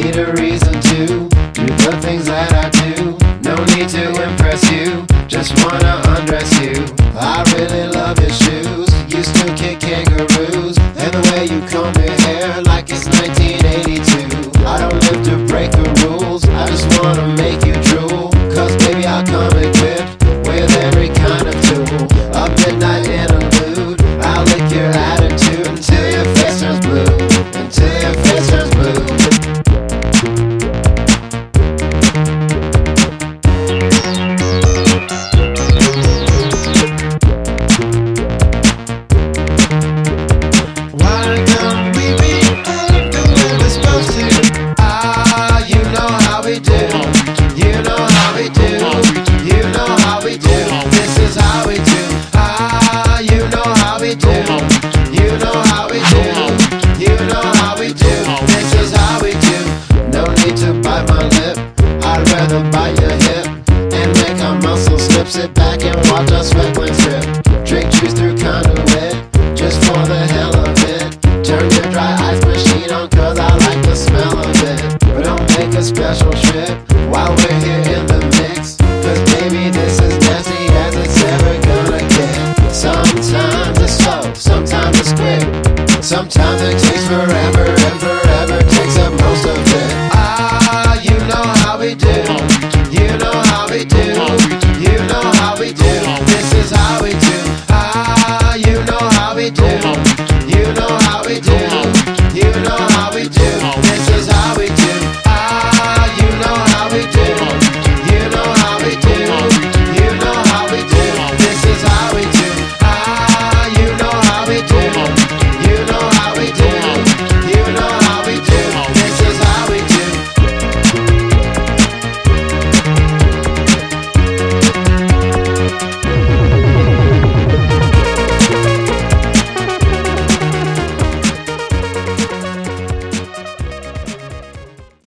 need a reason to do the things that I do. No need to impress you, just wanna undress you. I really love your shoes, used to kick kangaroos, and the way you comb your hair like it's 1982. I don't live to break the rules, I just wanna make you drool. Cause baby I'll come equipped with every kind of tool. A midnight interlude, I'll lick your attitude until your face turns blue, until your face turns blue. Bite your hip and make our muscles slip. Sit back and watch our sweat glands drip. Drink juice through conduit, just for the hell of it. Turn your dry ice machine on cause I like the smell of it. But don't make a special trip while we're here in the mix, cause baby this is nasty as it's ever gonna get. Sometimes it's slow, sometimes it's quick, sometimes it takes forever and forever.